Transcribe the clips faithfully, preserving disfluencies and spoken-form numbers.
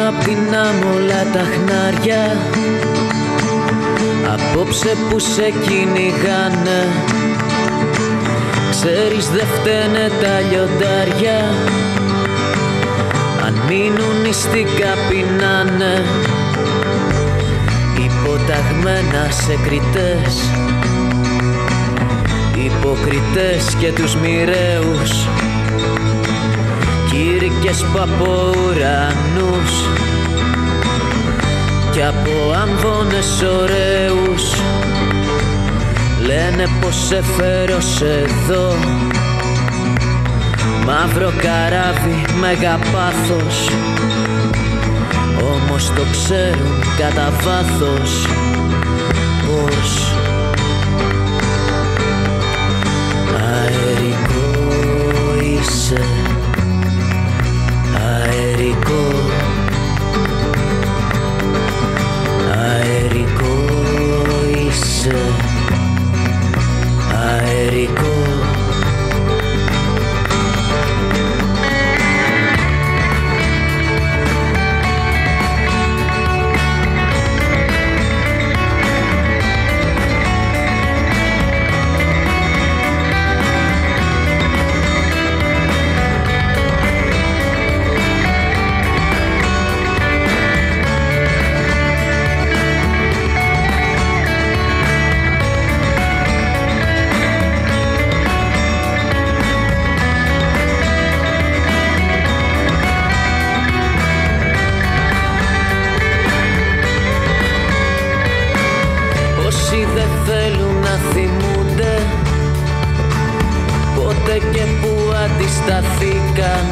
απ' την άμμο όλα τα χνάρια, απόψε που σε κυνηγάνε. Ξέρεις δε φταίνε τα λιοντάρια, αν μείνουν νηστικά πεινάνε. Υποταγμένα σε κριτές, υποκριτές και τους μοιραίους, κήρυκες που από ουρανούς κι από αμβώνες ωραίους λένε πως έφερω εδώ μαύρο καράβι μέγα πάθος, όμως το ξέρουν κατά βάθος πως αερικό είσαι, αερικό, αερικό είσαι, αερικό. Όσοι δεν θέλουν να θυμούνται πότε και που αντισταθήκαν,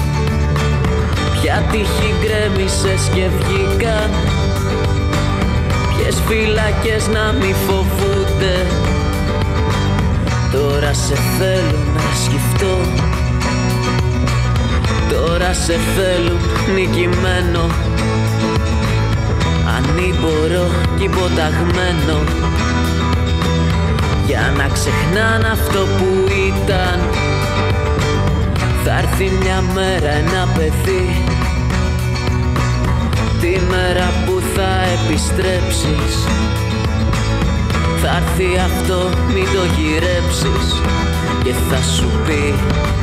ποια τύχη γκρέμισες και βγήκαν, ποιες φυλακές να μη φοβούνται. Τώρα σε θέλω να σκυφτώ, τώρα σε θέλουν νικημένο, ανήμπορο κι υποταγμένο, για να ξεχνάν αυτό που ήταν. Θα έρθει μια μέρα ένα παιδί, τη μέρα που θα επιστρέψεις. Θα έρθει αυτό, μην το γυρέψεις, και θα σου πει